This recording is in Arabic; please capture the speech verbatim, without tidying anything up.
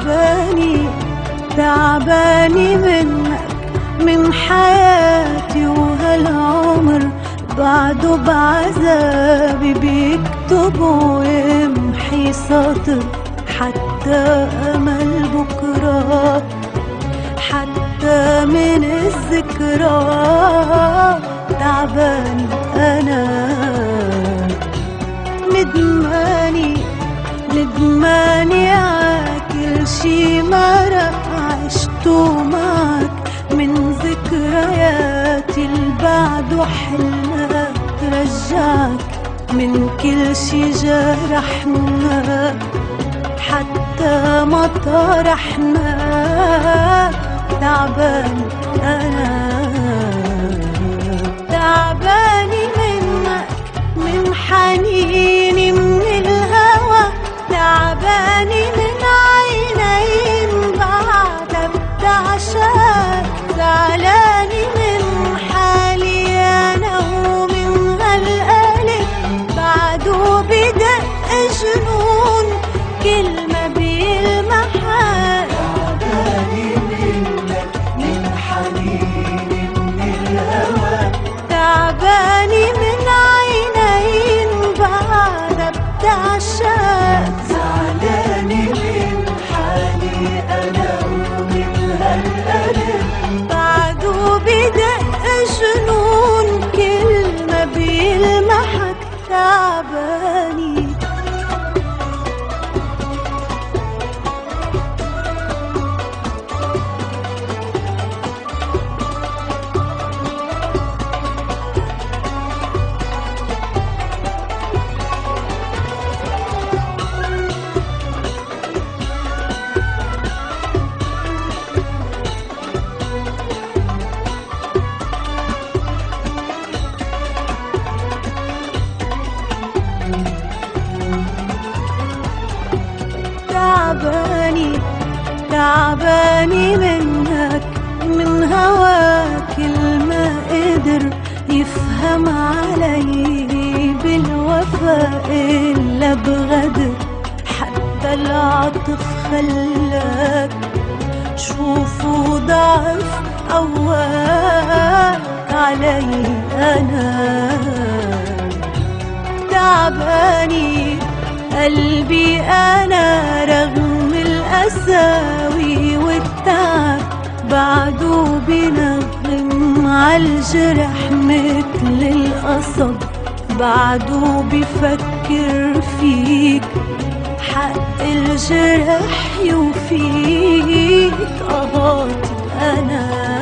تعباني تعباني منك، من حياتي وهالعمر بعده بعذابي بيكتب ويمحي سطر، حتى أمل بكرة حتى من الذكرى. تعباني أنا ندماني ندماني عاكل شي مرق عشتو معك، من ذكرياتي البعد حلمك ترجعك، من كل شي جرحنا حتى ما طرحنا. تعباني أنا تعباني منك، من حنيني من الهوى، تعباني من عينين بعدك بتعشاك، زعلاني من حالي أنا ومن هالقلب بعده بدق جنون كل ما بيلمحك. تعباني منك، من حنيني من الهوى، تعباني من عينين بعدها بتعشاق، زعلاني من حالي أنا ومن هالقلب بعده بدق جنون كل ما بيلمحك. تعباني تعباني تعباني منك، من هواك ما قدر يفهم علي بالوفاء إلا بغدر، حتى العطف خلاك شوفوا ضعف قواك علي أنا. تعباني قلبي أنا رغم القساوي والتعب، بعده بينغم عالجرح مثل القصب، بعده بفكر فيك حق الجرح يوفيك. قهاتي أنا